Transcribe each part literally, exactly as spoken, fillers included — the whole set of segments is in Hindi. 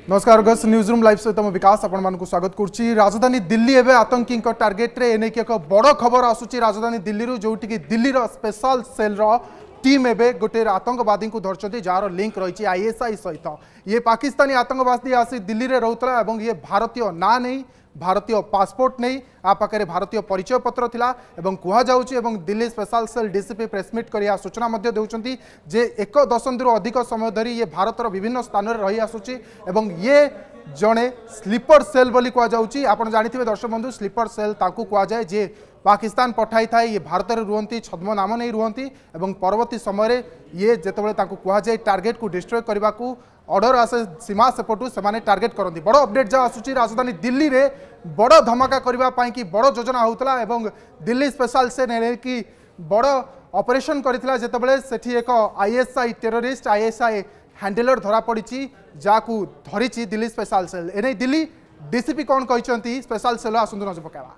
नमस्कार गस न्यूज रूम लाइव सहित विकास आपण मानक स्वागत करुच्ची। राजधानी दिल्ली एवं आतंकी टार्गेट रे एने एक बड़ खबर आसूची राजधानी दिल्ली जो दिल्ली स्पेशल सेल रो टीम एवं गोटे आतंकवादी को धरती जार लिंक रही आईएसआई सहित ये पाकिस्तानी आतंकवादी आसी दिल्ली में रोला और ये भारतीय ना नहीं भारतीय पासपोर्ट नहीं आ पाखे भारतीय परिचय पत्र थिला एवं कहुच्छी एवं Delhi special cell DCP press meet कर सूचना देउछंती जे एक दशंधि अधिक समय धरी ये भारतर विभिन्न स्थान में रही आसुची एवं ये जड़े स्लीपर सेल बोली कहुच्छी। आपड़ जानी दर्शक बंधु स्लीपर सेल ताकू कहुए जे पाकिस्तान पठाई थाए ये भारत में रुहति छद्म नाम नहीं रुहति एवं परवर्ती समय ये जितेबाला कहुए टार्गेट को डिस्ट्रॉय करने को ऑर्डर आसे सीमा सेपटू से टार्गेट करती। बड़ अपडेट जहाँ आसूची राजधानी दिल्ली रे बड़ धमाका करने की बड़ योजना होता एवं दिल्ली स्पेशल सेल की बड़ ऑपरेशन करथिला जेतेबेले सेठी एक आईएसआई टेररिस्ट आईएसआई हैंडलर धरा पड़ी जहाँ धरी दिल्ली स्पेशल सेल एने दिल्ली डीसीपी कौन कहते स्पेशल सेल आसतु नजर पकावा।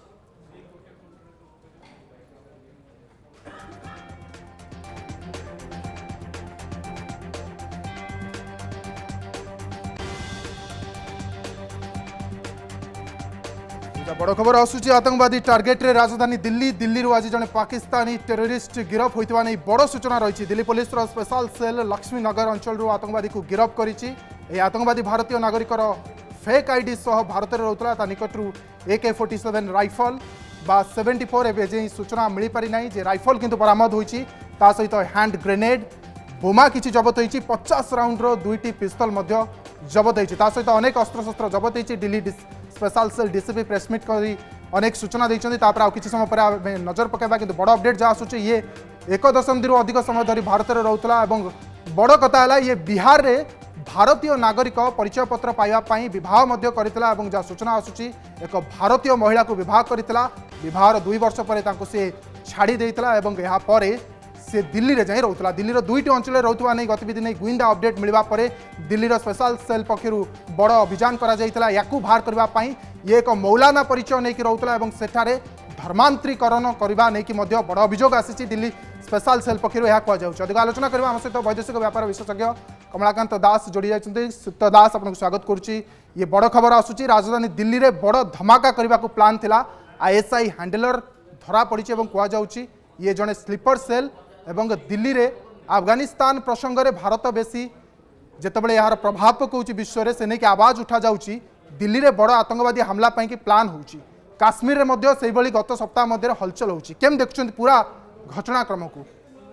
बड़ खबर आसूची आतंकवादी टार्गेट रे राजधानी दिल्ली दिल्ली आज जड़े पाकिस्तानी टेररिस्ट गिरफ होता नहीं बड़ सूचना रही। Delhi police special cell Laxminagar अंचल आतंकवादी को गिरफ करी। आतंकवादी भारतीय नागरिक फेक आईडी सह भारत में रोला निकटू A K forty seven rifle बा सेवेन्टी फोर एवं सूचना मिल पारि ना जे राइफल किंतु बरामद होती सहित हैंड ग्रेनेड बोमा किसी जबत होती पचास राउंड दुईटी पिस्तल जबत होती सहित अनेक अस्त्रशस्त्र जबत होती। Delhi special cell DCP press meet करी अनेक सूचना देते आउ कि समय पर नजर पकेबा कि बड़ अपडेट जहाँ आसूची ये एक दशंधि अधिक समय धरी भारत में रोला और बड़ कथा है ये बिहार रे भारतीय नागरिक परिचय पत्र पाइबापी बह करता जहाँ सूचना आसूची एक भारतीय महिला को बह करता बहर दुई वर्ष पर सी छाड़ी देता और से दिल्ली रे जाई रोला। दिल्ली दुईटी अंचल रोकवा नहीं गतिविधि नहीं गुइंदा अपडेट मिलवा पर दिल्ली स्पेशल सेल पक्षर बड़ अभियान करा बाहर करने ये एक मौलाना परिचय नहीं रोला और सेठारे धर्मांतरीकरण करने नहीं बड़ अभियोग आसी दिल्ली स्पेशल सेल पक्षर यह कहुच्छे। अधिक आलोचना करवा आम सहित वैदेशिक व्यापार विशेषज्ञ कमलाकांत दास जोड़ी जाती सुत दास आपको स्वागत करुच्ची। ये बड़ खबर आसूची राजधानी दिल्ली में बड़ धमाका करने को प्लान थिला आईएसआई हैंडलर धरा पड़ी कहुच्छी ये जड़े स्लीपर सेल एवं दिल्ली रे अफगानिस्तान प्रसंग में भारत बेसी जितेबाला यार प्रभाव पकाउछ विश्व में से नहीं आवाज उठा जाउची दिल्ली रे बड़ आतंकवादी हमला की प्लान होउची काश्मीर में गत सप्ताह मध्य हलचल होउची केम देखुछन पूरा घटनाक्रम को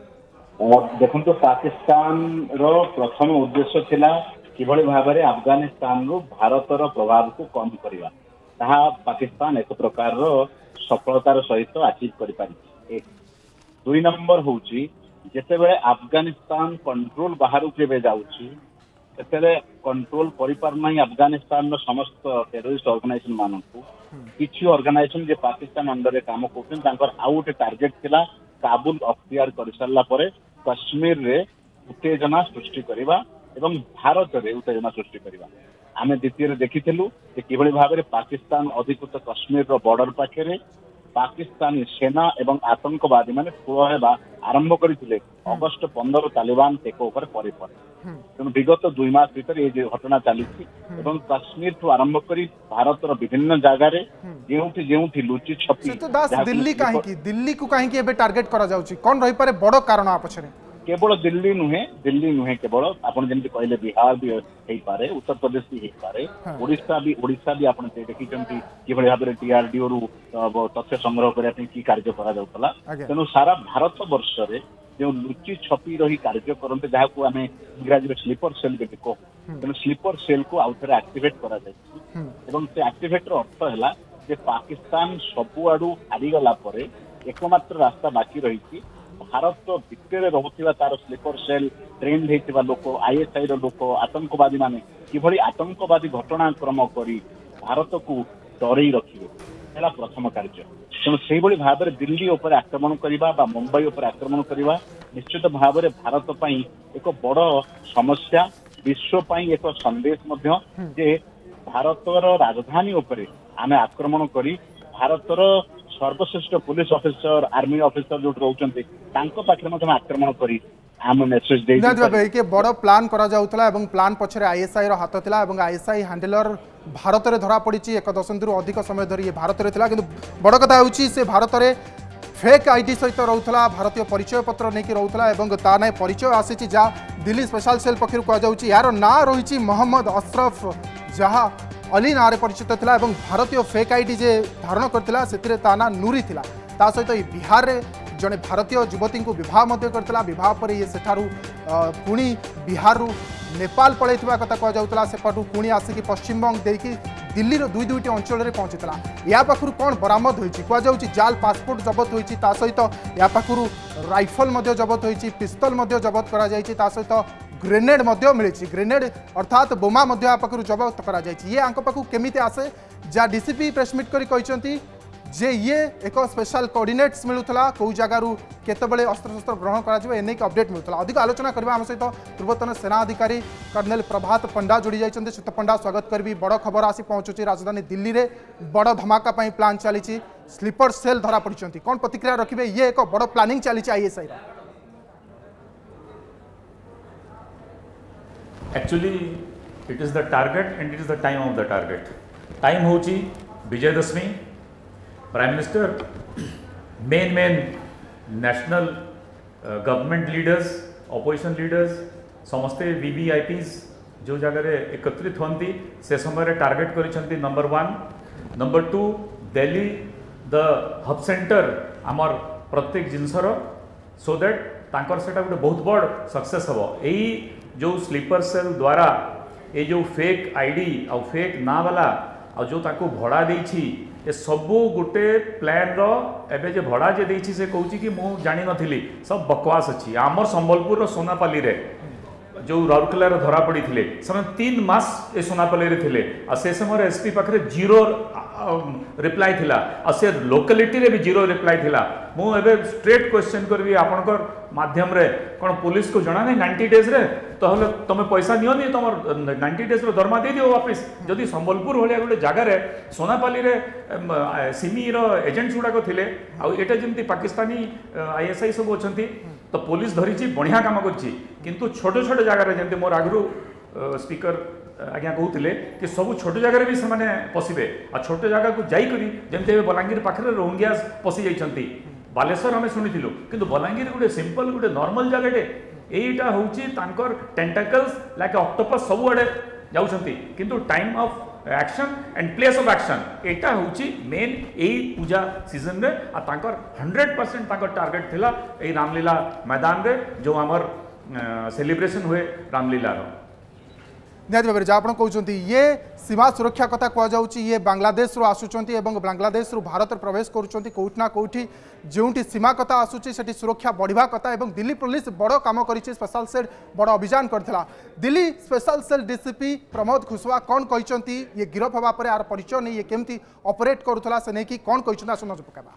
देखो तो पाकिस्तान रो प्रथम उद्देश्य थिला किभଳି भाबरे अफगानिस्तान रो भारतर प्रभाव को कम करिवा ताहा पाकिस्तान एक प्रकार रो सफलतार सहित अचीव करि पारि। एक दुई नंबर होची जेतेबेले अफगानिस्तान कंट्रोल बाहर के जाउची सेतेबेले कंट्रोल करि पार नाही अफगानिस्तान रो समस्त टेररिस्ट ऑर्गेनाइजेशन मानकू किछि ऑर्गेनाइजेशन जे पाकिस्तान अंडर रे काम करछन तांकर आउट टार्गेट थिला काबुल अख्तियार कर सारला परे कश्मीर रे उत्तेजना सृष्टि करिवा एवं भारत रे उत्तेजना सृष्टि करिवा। आमे द्वितीय देखिथिलु जे किभଳି भाबरे पाकिस्तान अधिकृत कश्मीर रो बॉर्डर पाखे पाकिस्तानी सेना एवं आतंकवादी माने ठूला आरंभ करते अगस्ट पंद्रह तालिबान टेक ओवर पर तेणु विगत दुई मास भीतर ये घटना चली कश्मीर ठू आरंभ कर भारत विभिन्न जगार जो लुचि छपी दिल्ली कहीं दिल्ली को कहीं टार्गेट करा जाउची कौन रही पारे बड़ कारण आ पछरे केवल दिल्ली नुहे दिल्ली नुहे केवल आपन जमती कहले बिहार भी हेई पारे उत्तर प्रदेश भी हेई पारे ओडिशा भी ओडिशा भी आपन देखिचंती किभଳି भाबरे टीआरडीओ रु तथ्य संग्रह करिया की कार्य करा जाउतला तेनु सारा भारत वर्ष रे जो लुचि छपी रही कार्य करते जहाँ को आम इंग्राजी में स्लीपर सेल भी कहू तेणु स्लीपर सेल को आउ थे एक्टिवेट करा एवं से एक्टिवेट अर्थ है जे पाकिस्तान सबुआडू हारीगला एकमात्र रास्ता बाकी रही भारत भितर रोकवा तार स्लीपर सेल ट्रेंड होता लोक आईएसआई लोक आतंकवादी माने किभଳି आतंकवादी घटनाक्रम कर भारत को डरई रखिए है प्रथम कार्य। तेणु से भाव में दिल्ली उपर आक्रमण करने मुंबई उपर आक्रमण करने निश्चित भाव में भारत पई एक बड़ समस्या विश्व एक संदेश जे भारतर राजधानी उपर आमे आक्रमण करी भारतर सर्वश्रेष्ठ पुलिस ऑफिसर आर्मी ऑफिसर जो रोचते पाखे आक्रमण कर आम मेसेज दे के बड़ प्लान करा जाउतला एवं प्लान पछरे आईएसआई रो हाथ थिला एवं आईएसआई हैंडलर भारत रे धरा पड़ी एक दशंधि अधिक समय धरी ये भारत रे थिला किंतु बड़ कथा होउची से भारत रे फेक आईडी सहित रोला भारतीय परिचय पत्र नहीं रोला और ता ना परिचय आसी जहाँ दिल्ली स्पेशल सेल पक्षर कहुच्छी यार ना रही मोहम्मद अशरफ जहाँ अली ना परिचित था और भारतीय फेक आईडी जे धारण करता से ता ना नूरी था ता सहित ये बिहार रे जड़े भारतीय युवती को बह करता बह पर ये सेठारू पुणी बिहार नेपाल पलैवा कथा कहला सेपटू पुणी आसिक पश्चिमबंग देकी दिल्ली दुई दुईटी अंचल में पहुंचीला या पाखु कौन बरामद होती कहुच्छी जाल पासपोर्ट जबत होती सहित या पाखु राइफल जबत होती पिस्तल जबत करा सहित ग्रेनेड मिली ग्रेनेड अर्थात बोमा पाखु जबत करा ये आंक पाखु केमी आसे जहाँ डीसीपी प्रेसमिट कर जे ये एक स्पेशल कोऑर्डिनेट्स मिलूला कौ जगार केतबेले अस्त्र शस्त्र ग्रहण कर अपडेट मिलूला अधिक आलोचना करबा हम सहित पूर्वतन सेना अधिकारी कर्नल प्रभात पंडा जोड़ी जाइछन्ते श्वेत पंडा स्वागत करबी बड़ खबर आसी पहुंचुची राजधानी दिल्ली रे बड़ धमाका पई प्लान चली स्लीपर सेल धरा पड़ती कौन प्रतिक्रिया रखिबे ये एक बड़ प्लानिंग चली ISI actually it is the target and it is the time of the target time होची Vijayadashami prime minister men men national government leaders opposition leaders समस्ते वीवीआईपीज जो जगह एकत्रित होती से समय टार्गेट कर number one number two Delhi the hub centre आमर प्रत्येक जिनसर सो दैट तांकर सेटा गोटे बहुत बड़ सक्सेस हम यही जो स्लीपर सेल द्वारा ये जो फेक आईडी आ फेक ना वाला आ जो ताको भड़ा देछि ये सबू गोटे प्लान रो एबे जे भड़ा जे देछि से कहूछि कि मु जानि नथिली सब बकवास अछि आमर संबलपुर रो सोनापाली रे जो राउरकेला रो धरा पड़ी थिले समय तीन मास ए सोनापाली रे थिले आ से समय एसपी पाखरे जीरो रिप्लाई थिला आ से लोकेलिटी रे भी जीरो रिप्लाई थिला मु एबे स्ट्रेट क्वेश्चन करबी आपनकर माध्यम रे कोन पुलिस को जणा नै नाइंटी डेज रे तो हले तमे पैसा नियो नि तमर नाइंटी डेज रो दरमा दे दियो वापस जदि संबलपुर होलिया गोटे जगह रे सोनापाली रे सिमी रो एजेंट्स गुडा को थिले आ एटा जेमति पाकिस्तानी आईएसआई सब अछंती तो पुलिस धरिची बढ़िया काम करची किंतु छोट छोट जगह रे जेमति मोर आगरु स्पीकर आज्ञा कहते कि सब छोट जगह भी से पशिबे आ छोट जगह को जाइकरी जमती बलांगीर पाखे रोहिंग्या पशि जाइछंती बालेश्वर आम शुणिलु किंतु बलांगीर गोटे सिंपल गोटे नॉर्मल जगहटे यहीटा हूँ टेंटाकल्स लाइक ऑक्टोपस सब आड़े जाउछंती किंतु time of action and place of action एटा हूँ मेन यही पूजा सीजन रे आ तांकर हंड्रेड परसेंट तांकर टार्गेट थिला यही रामलीला मैदान रे जो आमर सेलिब्रेशन हुए रामलीला रो निहत भाव जहाँ आप कहते ये सीमा सुरक्षा कथा कहुच्छी ये बांग्लादेश रू आसुंच बांग्लादेश रू भारत प्रवेश करोना कौटी जो सीमा कथा आसूची से सुरक्षा बढ़िया कथा और दिल्ली पुलिस बड़ कम कर स्पेशल सेल बड़ अभियान करथिला Delhi special cell DCP Pramod Khushwa कौन कहते ये गिरफ हवा पर यार परिचय नहीं ये केमती ऑपरेट करूला से नहीं कि कौन कहते सुना पकाबा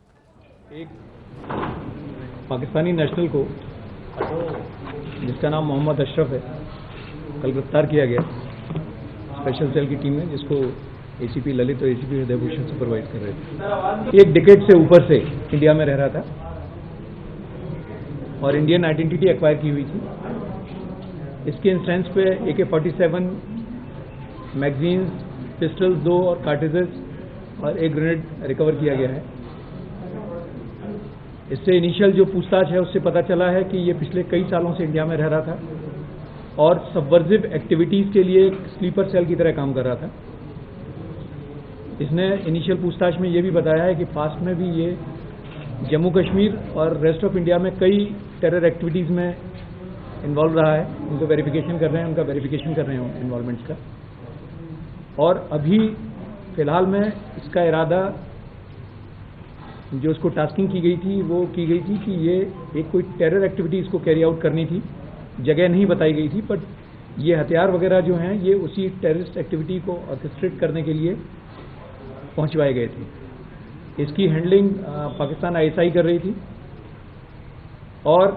एक पाकिस्तानी नेशनल को जिसका नाम मोहम्मद अशरफ है कल गिरफ्तार किया गया स्पेशल सेल की टीम में जिसको एसीपी ललित और एसीपी हृदय भूषण सुपरवाइज कर रहे थे एक डिकेड से ऊपर से इंडिया में रह रहा था और इंडियन आइडेंटिटी एक्वायर की हुई थी। इसके इंस्टेंस पे ए K forty seven magazines pistols दो और कार्टिजेस और एक ग्रेनेड रिकवर किया गया है। इससे इनिशियल जो पूछताछ है उससे पता चला है कि ये पिछले कई सालों से इंडिया में रह रहा था और सबवर्जिव एक्टिविटीज़ के लिए एक स्लीपर सेल की तरह काम कर रहा था। इसने इनिशियल पूछताछ में ये भी बताया है कि पास्ट में भी ये जम्मू कश्मीर और रेस्ट ऑफ इंडिया में कई टेरर एक्टिविटीज़ में इन्वॉल्व रहा है। उनको वेरिफिकेशन कर रहे हैं, उनका वेरिफिकेशन कर रहे हैं इन्वॉल्वमेंट्स का। और अभी फ़िलहाल में इसका इरादा जो उसको टास्किंग की गई थी वो की गई थी कि ये एक कोई टेरर एक्टिविटी इसको कैरी आउट करनी थी। जगह नहीं बताई गई थी बट ये हथियार वगैरह जो हैं ये उसी टेररिस्ट एक्टिविटी को ऑर्केस्ट्रेट करने के लिए पहुंचवाए गए थे। इसकी हैंडलिंग पाकिस्तान आईएसआई कर रही थी और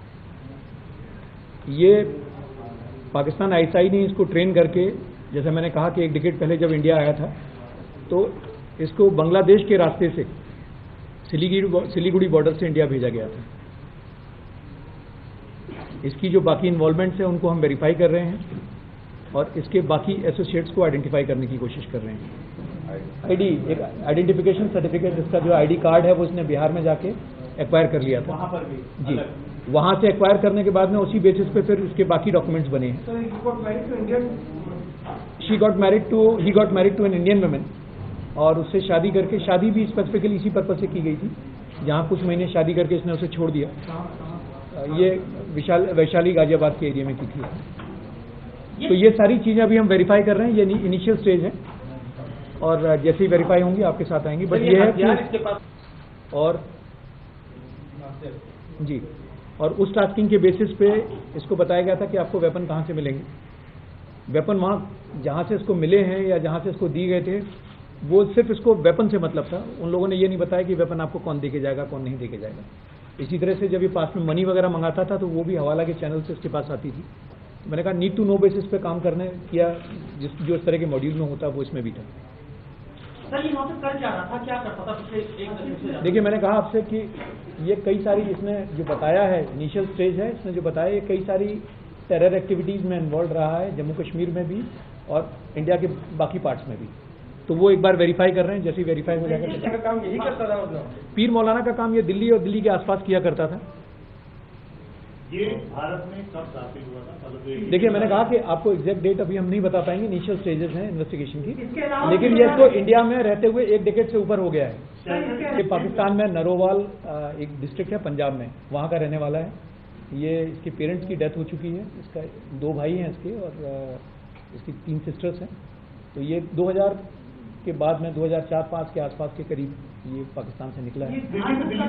ये पाकिस्तान आईएसआई ने इसको ट्रेन करके, जैसे मैंने कहा कि एक डिकेड पहले जब इंडिया आया था तो इसको बांग्लादेश के रास्ते से सिलीगुड़ी सिलीगुड़ी बॉर्डर से इंडिया भेजा गया था। इसकी जो बाकी इन्वॉल्वमेंट्स हैं उनको हम वेरीफाई कर रहे हैं और इसके बाकी एसोसिएट्स को आइडेंटिफाई करने की कोशिश कर रहे हैं। आईडी एक आइडेंटिफिकेशन सर्टिफिकेट, इसका जो आईडी कार्ड है वो उसने बिहार में जाके एक्वायर कर लिया था। वहाँ पर भी जी, वहाँ से एक्वायर करने के बाद में उसी बेसिस पे फिर उसके बाकी डॉक्यूमेंट्स बने हैं। She got married to he got married to an Indian women और उससे शादी करके, शादी भी स्पेसिफिकली इसी पर्पज से की गई थी, जहाँ कुछ महीने शादी करके इसने उसे छोड़ दिया। ये विशाल वैशाली गाजियाबाद के एरिया में की थी। तो ये सारी चीज़ें अभी हम वेरीफाई कर रहे हैं, ये इनिशियल स्टेज है और जैसे ही वेरीफाई होंगी आपके साथ आएंगी। बट ये है कि और जी और उस टास्किंग के बेसिस पे इसको बताया गया था कि आपको वेपन कहाँ से मिलेंगे। वेपन वहाँ जहाँ से इसको मिले हैं या जहाँ से इसको दिए गए थे, वो सिर्फ इसको वेपन से मतलब था। उन लोगों ने ये नहीं बताया कि वेपन आपको कौन दे के जाएगा, कौन नहीं दे के जाएगा। इसी तरह से जब ये पास में मनी वगैरह मंगाता था तो वो भी हवाला के चैनल से इसके पास आती थी। तो मैंने कहा नीड टू नो बेसिस पे काम करने किया, जिस जो इस तरह के मॉड्यूल में होता वो इसमें भी था। सर ये वहाँ पे कर क्या रहा था, क्या करता था पिछले एक दशक से? देखिए, मैंने कहा आपसे कि ये कई सारी, इसने जो बताया है इनिशियल स्टेज है, इसने जो बताया ये कई सारी टेरर एक्टिविटीज़ में इन्वॉल्व रहा है, जम्मू कश्मीर में भी और इंडिया के बाकी पार्ट्स में भी। तो वो एक बार वेरीफाई कर रहे हैं, जैसे ही वेरीफाई हो जाएगा। का काम यही करता था मतलब? पीर मौलाना का काम ये दिल्ली और दिल्ली के आसपास किया करता था। ये भारत में कब दाखिल हुआ था? देखिए, मैंने कहा कि आपको एग्जैक्ट डेट अभी हम नहीं बता पाएंगे, इनिशियल स्टेजेस हैं इन्वेस्टिगेशन की, लेकिन ये इसको इंडिया में रहते हुए एक डेकेड से ऊपर हो गया है। ये पाकिस्तान में नरोवाल एक डिस्ट्रिक्ट है पंजाब में, वहाँ का रहने वाला है। ये इसके पेरेंट्स की डेथ हो चुकी है, इसका दो भाई हैं इसके और इसकी तीन सिस्टर्स हैं। तो ये दो हज़ार के बाद में दो हज़ार चार पाँच के आसपास के करीब ये पाकिस्तान से निकला है।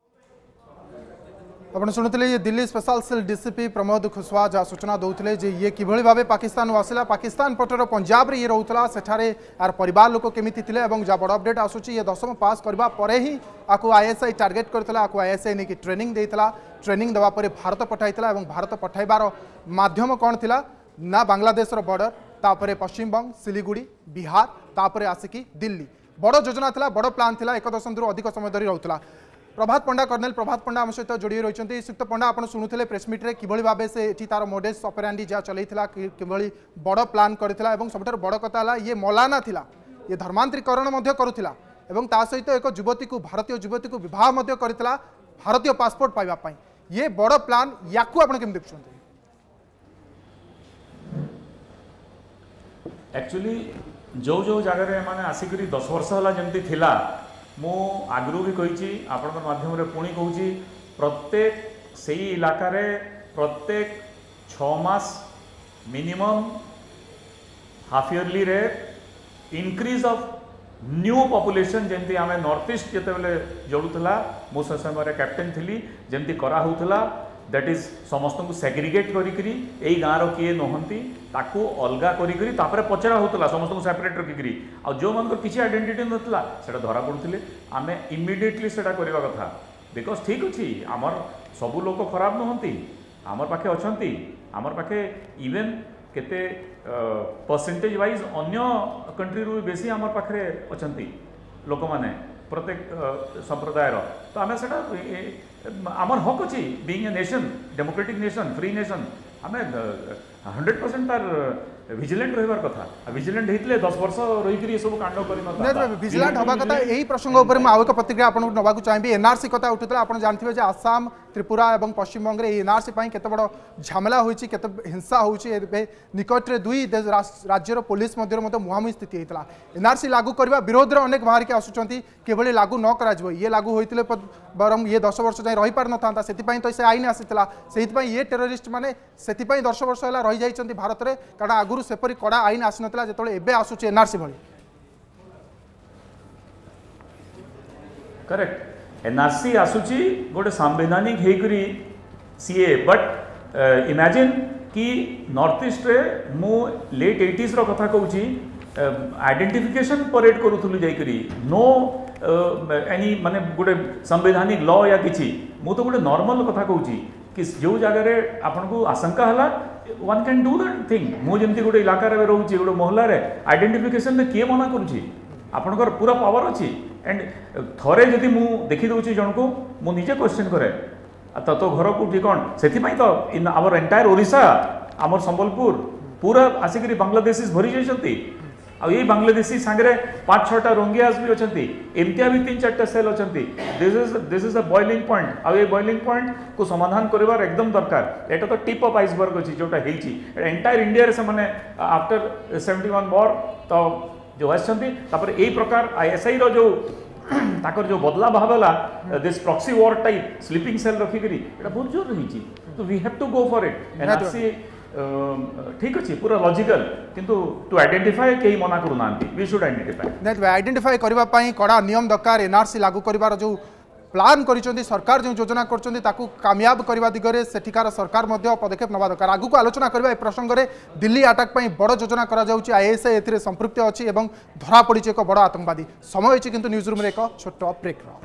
ଆପଣ ଶୁଣୁଥିଲେ ये Delhi special cell DCP Pramod Khushwa जहाँ सूचना दौले जे ये किभଳି भावे पाकिस्तान आसला, पाकिस्तान पटर पंजाब रे ये रोला, सेठारे यार परिवार लोक केमिति थिले एवं जहाँ बड़ अपडेट आसूची ये दशम पास करबा परे ही आकु आईएसआई टार्गेट करथिला, आकु आईएसआई नेकी ट्रेनिंग देइतला, ट्रेनिंग देवा परे भारत पठाइतला एवं भारत पठाइबार माध्यम कौन थिला ना बांग्लादेश रो बॉर्डर, तापरे पश्चिम बंग, सिलीगुड़ी, बिहार, तापरे आसिकी दिल्ली। बड़ योजना थिला, बड़ प्लान थिला, एक दशंधि अधिक समय धरी रहउतला। प्रभात पंडा कर्नेल प्रभात पंडा आम सहित जोड़ी रही। सुक्त पंडा आप शुणुते प्रेसमिट्रे किभଳି भाव से ये तार मोडेस ऑपरेंडी जहाँ चलता किभଳି बड़ प्लान करथिला एवं सबुठ बड़ कथा है ये मौलाना थिला, ये धर्मांतरीकरण करुथिला एवं ता सहित एक युवती को भारतीय युवती को विवाह करथिला भारतीय पासपोर्ट पाइबा पई। ये बड़ प्लान याकू आपण केम देखुछन्ते? एक्चुअली जो जो जगह माने आसिकरी दस वर्ष होला जमती थिला, मु आगु भी कही आपण माध्यम पुणी कहूँ प्रत्येक से इलाकार प्रत्येक छमास मिनिमम हाफ इयरली रे इनक्रीज ऑफ न्यू पॉपुलेशन जमती आम नॉर्थ ईस्ट जिते जोड़ूला मो समय कैप्टेन थी जमती करा होउथला, दैट इज समस्त को सेग्रीगेट करी यही गाँव किए नहंती ताकू अलगा करी तापर पचरा होता समस्त को सेपरेट रखिकी आ जो मन किसी आइडेंटिटी नाला से धरा पड़ुले आम इमिडिएटली से करवा कथा। बिकज ठीक अच्छी आमर सबू लोक खराब नुहति, आमर पाखे अच्छा आमर पाखे इवेन केते परसेंटेज वाइज अन्य कंट्री रू बेसी आमर पाखे अच्छा लोक मैंने प्रत्येक संप्रदायर। तो आम से आमर हक अच्छी being a nation, democratic nation, free nation, आम हंड्रेड परसेंट तार विजिलेंट रहिबार कथा। विजिलेंट होते दस वर्ष रही सब कांड कर विजिलेंट हवा कथा। यही प्रसंग उपर आउ एक प्रतिक्रिया आपको नवाक चाहिए। एनआरसी कथा उठुला, आप जानते हैं आसाम, त्रिपुरा और पश्चिम बंग में एनआरसी केते बड़ झमेला होती, केते हिंसा होती। निकट में दुई राज्यर पुलिस मुहांमुही स्थिति होता। एनआरसी लागू करने विरोध में अनेक बाहर के आसुँच कि लागू न कर ये लागू होते बरम ये दस वर्ष जाए रही पार ना से तो से आईन आसाला से ये टेरोरिस्ट मैंने से दस वर्ष है रही जाइए भारत में, कारण आगुरी सेपरी कड़ा आईन आसी नाला जो एवं आसूँ एनआरसी भली। करेक्ट, एनआरसी आसूची गोटे संवैधानिक होकरी सीए, बट इमेजिन कि नॉर्थ ईस्ट रे मु लेट एटीज रो कथा कहूँ आइडेंटिफिकेशन परेड करूँ जाकरी नो एनी माने गोटे संवैधानिक लॉ या किसी मु तो गोटे नॉर्मल कथा कहूँ कि जो जगह आपन को आशंका है one can do that thing. मु जमती गोटे इलाकार में रोचे गोटे मोहल्लार आइडेंटिफिकेशन किए मना करुँची आपनकर पूरा पावर अच्छी एंड थरे जदि मु देखी दूसरी जन को मु निजे क्वेश्चन करे तो तो घर कोठी कौन से तो इन आवर एंटायर ओडिशा आमर संबलपुर पूरा आसिक बांग्लादेशी भरी जाती आई बांग्लादेशी सांगे पांच छटा रोंगियास भी अच्छा एमतिया भी तीन चार्टा सेल अच्छा this is this is a boiling point आई बॉइलिंग पॉइंट को समाधान कर एकदम दरकार एटा तो टिप ऑफ आइसबर्ग अच्छी जोटा एंटायर इंडिया से माने आफ्टर सेवेंटी वन वॉर तो जो आसपर यही प्रकार आईएसआई रो जो ताकर जो बदला भावला this proxy war type sleeping cell रखिकी बहुत जोर रही तो we have to go for it NRC ठीक अच्छे पूरा लॉजिकल किंतु टू आइडेंटिफाई कहीं मना करूना वी शुड आइडेंटिफाई आइडेंटिफाई करने कड़ा नियम दरकार एनआरसी लागू कर जो प्लान करिसेंती सरकार जो योजना करछंती ताकू कामयाब करबा दिगरे सेठिकार सरकार मध्य पदक्षेप नबा दरकार आगु को आलोचना करबा ए प्रसंग रे दिल्ली अटैक पई बड़ योजना करा जाउची आईएसआई एथिरे संपृक्त अछि एवं धरा पड़िछि एक बड़ आतंकवादी समय होछि किंतु न्यूज रूम रे एक छोट ब्रेक रो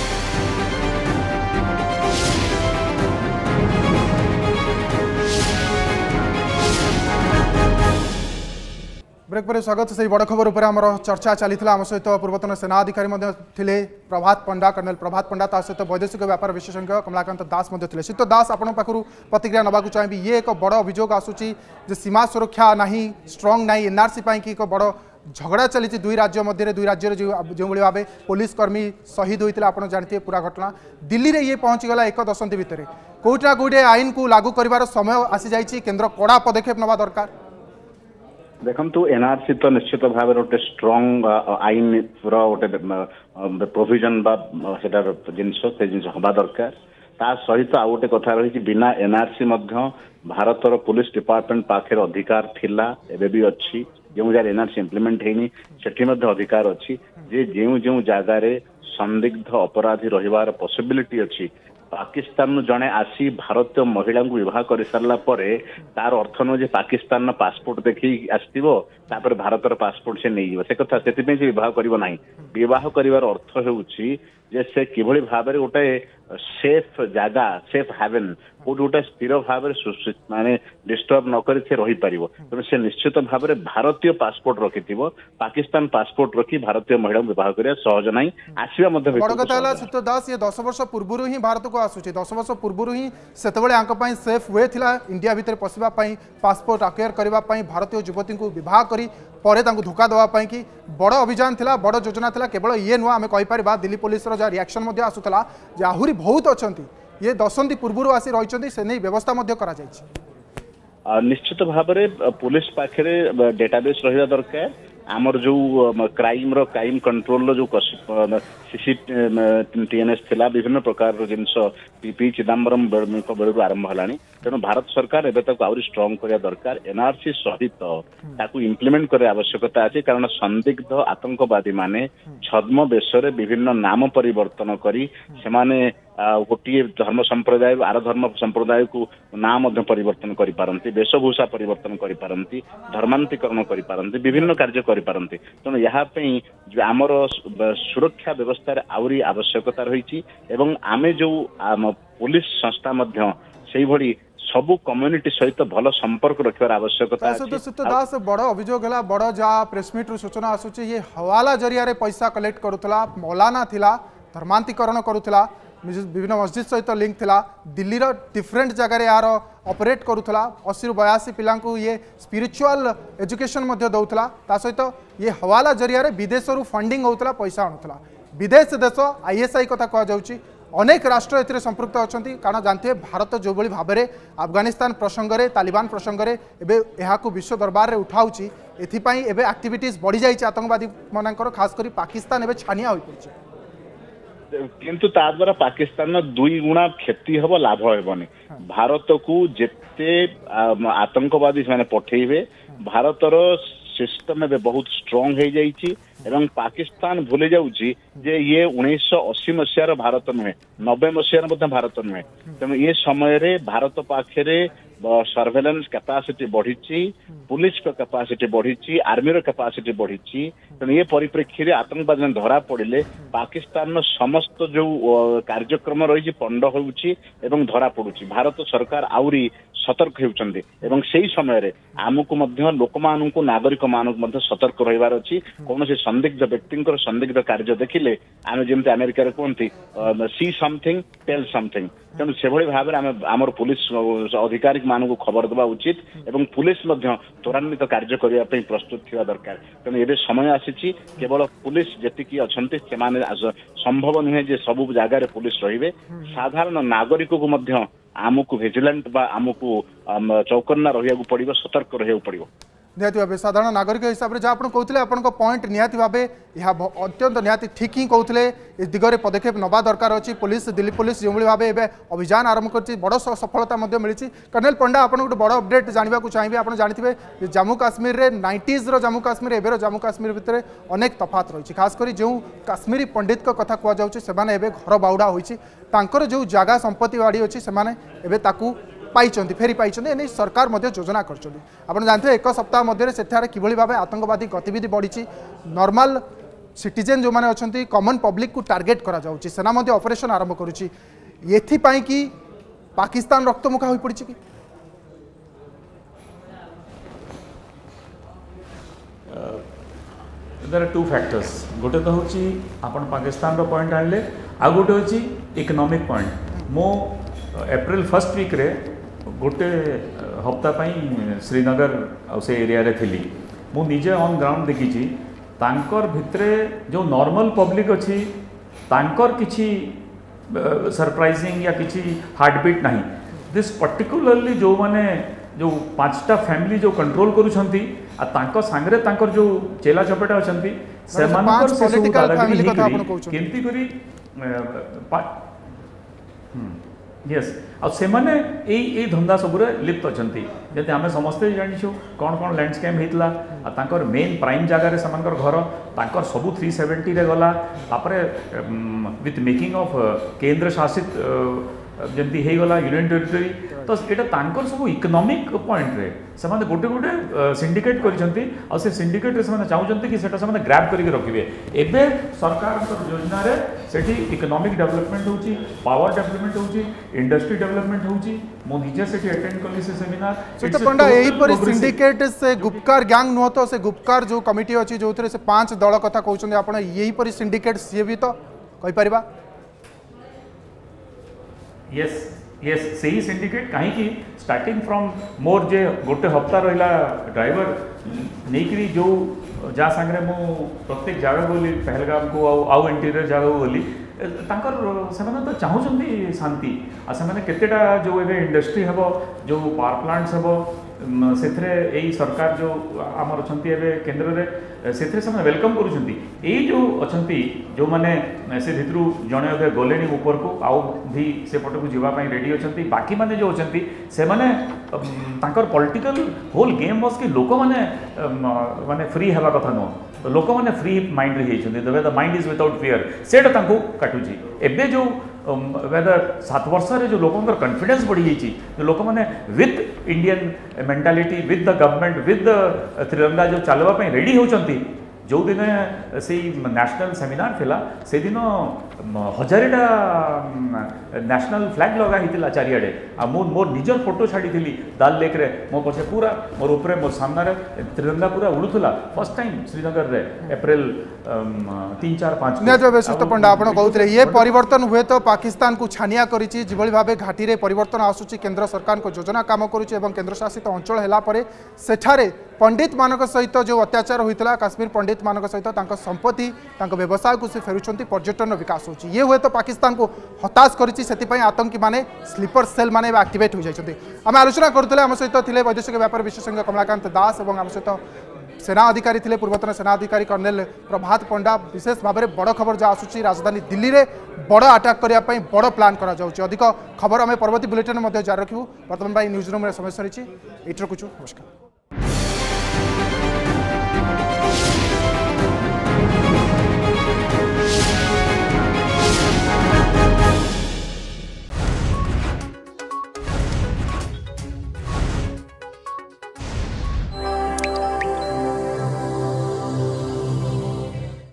ब्रेक पर स्वागत से बड़ खबर उपर आम चर्चा चली आम सहित पूर्वतन सेना अधिकारी थे प्रभात पंडा कर्नेल प्रभात पंडा ता सहित वैदेशिक व्यापार विशेषज्ञ कमलाकांत दास थे शीत दास आपण पाखु प्रतिक्रिया नवाक चाहिए ये एक बड़ अभियोग आसूची सीमा सुरक्षा नहीं स्ट्रंग नहीं एनआरसी कि एक बड़ झगड़ा चली दुई राज्य मध्य दुई राज्य जो भाव पुलिस कर्मी शहीद होते आप जानते पूरा घटना दिल्ली में ये पहुंचीगला एक दशंधि भितर कौटिना कौटे आईन को लागू कर समय आसी जाइए केन्द्र कड़ा पदक्षेप नवा दरकार देखु एनआरसी तो निश्चित भाव गोटे स्ट्रंग आईन रोटे प्रोविजन जिनस से जिन हवा दरकार ता सहित आउ गोटे कथा रही बिना एनआरसी भारतर पुलिस डिपार्टमेंट पाखे अधिकार थिला एबे भी अच्छी जो जगह एनआरसी इम्प्लीमेंट होनी सेठी अधिकार अच्छी जे जो जो जगार संदिग्ध अपराधी रहिबार पॉसिबिलिटी अच्छी पाकिस्तान जड़े आसी भारतीय महिला को विवाह कर सारा तार अर्थ नुह पाकिस्तान पासपोर्ट देखी आसपर भारतर पासपोर्ट से नहीं से कथा से विवाह करना विवाह कर अर्थ हो से किभली भाव गोटे सेफ जगह सेफ हावेन कोट गोटे स्थिर भाव माने डिस्टर्ब नक रही पार तेणु से निश्चित भाव में भारतीय पासपोर्ट रखि पाकिस्तान पासपोर्ट रखी भारतीय महिला विवाह करने सहज नहीं आसवा शीत दास ये दस वर्ष पूर्व ही भारत को आसूची दस वर्ष पूर्व ही से सेफ वे थिला इंडिया भितर पशिवाई पासपोर्ट आक्वायर करने भारतीय युवती को विवाह करी परे धोखा देवाई कि बड़ अभियान थिला बड़ योजना थिला केवल ये नुआ आम कहीपर दिल्ली पुलिस जहाँ रिएक्शन आसूला आहरी बहुत अच्छा ये दशंधि पूर्व आसी रही से नहीं व्यवस्था करा निश्चित भाव में पुलिस पाखे डेटाबेस रहा दरकार आमर जो क्राइम रो क्राइम कंट्रोल जो सीसी टीएनएस थिला विभिन्न प्रकार जिनस पीपी चिदम्बरम बेलू आरंभ है तेणु भारत सरकार एवं आहरी स्ट्रंग करा दरकार एनआरसी सहित ताकू इम्प्लीमेंट करे आवश्यकता अच्छी कारण संदिग्ध आतंकवादी माने छद्म बेश विभिन्न नाम परिवर्तन करी सेमाने गोटे धर्म संप्रदाय आर धर्म संप्रदाय को नाम परिवर्तन करि पारंती वेशभूषा परिवर्तन करि पारंती धर्मांतरीकरण करि पारंती विभिन्न कार्य करि पारंती तेणु यहाँ जो आमर सुरक्षा व्यवस्था आहरी आवश्यकता रही एवं आमे जो पुलिस संस्था मध्य से भली सबु कम्युनिटी सहित भल संपर्क रखार आवश्यकता शीत दास बड़ अभियोग है बड़ जहाँ प्रेसमिट सूचना आसूची ये हवाला जरिया पैसा कलेक्ट करुला मौलाना थिला धर्मांतरीकरण करुला विभिन्न मस्जिद सहित लिंक थिला दिल्ली रो डिफरेंट जगह यार ऑपरेट करुला अशी रु बयासी पिला ये स्पिरिचुअल एजुकेशन दौला ता सहित ये हवाला जरिया विदेश फंडिंग होता पैसा आणुला विदेश देश आईएसआई कथा कहुच्छी अनेक राष्ट्र ए संपृक्त अच्छा कारण जानते भारत जो भाव में अफगानिस्तान प्रसंग में तालिबान प्रसंग में एवं विश्व दरबार में उठाऊँगी एवं एक्टिविटीज बढ़ी जाइए आतंकवादी मानकर खासकर पाकिस्तान एवं छानिया हो पड़ी किंतु ता द्वारा पाकिस्तान दुई गुणा क्षति हम लाभ हेबनी भारत को जेते आतंकवादी से पठेबे भारतर सिस्टम में बहुत स्ट्रॉन्ग हो जाइए एवं पाकिस्तान भूली जाऊँगी जे ये उन्नीस अशी मसीहार भारत नुहे नब्बे मसीहार भारत नुहे तेणु ये समय भारत पाखे सर्वेलेंस कैपेसिटी बढ़ी पुलिस का कैपेसिटी बढ़ी आर्मी रो कैपेसिटी बढ़ी तेणु ये परिप्रेक्षी में आतंकवादी में धरा पड़े पाकिस्तान समस्त जो कार्यक्रम रही पंड होउची एवं धरा पड़ुची भारत सरकार आउरी सतर्क होउचंदी एवं सेही समय रे आमको मध्य लोकमाननकु नागरिक मानक मध्य सतर्क रहिबार अछि कोनोसी संदिग्ध व्यक्तिंकर संदिग्ध कार्य देखिले आमे जेमते अमेरिका रे कोनती सी समथिंग टेल समथिंग तेणु से भाव में आमर पुलिस अधिकारी मानक खबर देवा उचित एवं पुलिस त्वरान्वित कार्य करने प्रस्तुत थी दरकार तेणु ये समय आसी केवल पुलिस जी अच्छा संभव नुहे जे सब जगार पुलिस रे साधारण नागरिक को आमको भिजिलेंट बा आमको चौकन्ना रहा पड़ो सतर्क रहा पड़ो निहाती भाव साधारण नागरिक हिसाब से जहाँ आप कहते आप पॉइंट निहाती भाव यह अत्यंत निहाती ठीक ही कहते इस दिगरे पदक्षेप नवा दरकार अच्छी पुलिस दिल्ली पुलिस जो भाव एवं अभियान आरंभ कर बड़ सफलता मिली कर्नेल पंडा आप गोटे बड़ अपडेट जानवा चाहिए आप जानते जम्मू काश्मीर में नाइंटीज जम्मू काश्मीर एवं जम्मू काश्मीर भितर अनेक तफात रही खासकर जो काश्मीरी पंडित कथा कहु घर बाउड़ा होकर जो जगह संपत्ति बाड़ी अच्छी से पाई फेरी पाई एने सरकार मध्य योजना कर जानते एक सप्ताह मध्य सेठारे किभली भाव आतंकवादी गतिविधि बढ़ी नॉर्मल सिटीजेन जो मैंने अच्छा कॉमन पब्लिक को टार्गेट करा जाउची सेना मध्य ऑपरेशन आरंभ करुची एथिपाई कि पाकिस्तान रक्तमुखा हो पड़ी कि देयर आर टू फैक्टर्स गोटे तो होची आपण पाकिस्तान रो पॉइंट आनले आ गोटे होची इकोनॉमिक पॉइंट मो एप्रिल फर्स्ट वीक रे गोटे हफ्ता पाई श्रीनगर आ से एरिया रे थिली मु निजे ऑन ग्राउंड देखी तांकर भितरे जो नॉर्मल पब्लिक अच्छी तांकर किछि सरप्राइजिंग या किछि हार्टबीट नहीं दिस पर्टिकुलरली जो माने जो पांचटा फैमिली जो कंट्रोल करूछंती आ तांको सांगरे तांकर जो चेला चपेटा अछंती से मानकर से सब दादागिरी केंती करी यस आ से माने ए ए धंदा सबुरे लिप्त अछंती जते हमें समस्ते जानिछु कोन कोन लैंडस्केप हेतला आ तांकर मेन प्राइम जगह रे समानकर घर तांकर सबु थ्री सेवेंटी रे गला तापरे विथ मेकिंग ऑफ केंद्र शासित जमती हे गला यूनियन टेरिटरी तो एटा तांकर सब इकोनॉमिक पॉइंट रे से गोटे गोटे सिंडिकेट करिसंती आ से सिंडिकेट रे से चाहउचंती कि सेटा से ग्रैब करके रखिबे एबे सरकार योजना रे सेठी इकोनॉमिक डेवलपमेंट होची पावर डेवलपमेंट होची इंडस्ट्री डेवलपमेंट होची मो निजे सेठी अटेंड करली से सेमिनार तो पंडा एही पर सिंडिकेट से गुपकार गैंग नो तो से गुपकार जो कमिटी अछि जोथरे से पांच दल कथा कहउचंदी आपण एही पर सिंडिकेट से भी तो कहि परिबा यस यस सही सिंडिकेट कहीं कि स्टार्टिंग फ्रॉम मोर जे गोटे हफ्ता रहा ड्राइवर नहीं जो जहाँ सांगे मु प्रत्येक जगह गली पहलगाम को आउ इंटीरियर जगह गली तांकर से तो चाहूँगी शांति आ से केतेटा जो एवं इंडस्ट्री हम जो पावर प्लांट्स हम से सरकार जो आमर अच्छा केन्द्र में से वेलकम करुँच जो अच्छा जो मैंने से भितर जड़े अगे गले ऊपर को आउ भी से पट को जावाई रेडी अच्छा बाकी मैंने जो अच्छा से मैंने पॉलिटिकल होल गेम बस कि लोक मैंने माने फ्री हवा कथा नुह तो लोक मैंने फ्री माइंड रही the mind is without fear सेटा काटुची एबे जो वेदर सात वर्ष रे जो लोकंर कॉन्फिडेंस बढ़ी जाइए जो लोक मैंने with Indian mentality with the government with the त्रिरंगा जो चलवाई रेडी होती जो दिन से नेशनल सेमिनार थिला से दिन हजारेटा नेशनल फ्लैग लगा ही चारिआडे आ मो मोर निजर फोटो छाड़ी थी दाल लेक रे मो पछे पूरा मोर ऊपर मोर सामने त्रिरंगा पूरा उड़ूला फर्स्ट टाइम श्रीनगर रे अप्रैल तीन चार पाँच सुस्त पंडा आप कहते ये परिवर्तन हुए तो पाकिस्तान को छानिया करी भाव घाटी रे परिवर्तन आसूची केंद्र सरकार को योजना काम करुच्ची केंद्र शासित अंचल है सेठारे पंडित मानक सहित जो अत्याचार होता काश्मीर पंडित मानक सहित संपत्ति व्यवसाय को से फेरुंट पर्यटन विकास होची ये हुए तो पाकिस्तान को हताश करिछि सेतिपई आतंकी माने स्लीपर सेल माने एक्टिवेट हो जाइछन्ति आम आलोचना करथले आम सहित थिले वैदेशिक व्यापार विशेषज्ञ कमलाकांत दास और आम सहित सेना अधिकारी थिले पूर्वतन सेना अधिकारी कर्नेल प्रभात पंडा विशेष भाव में बड़ खबर जहाँ आसूची राजधानी दिल्ली में बड़ अटैक करने बड़ प्लां करा जाउछि अधिक खबर आम परवर्ती बुलेटिन जारी रखिबु वर्तमान न्यूज रूम समय सरी रखुछु नमस्कार।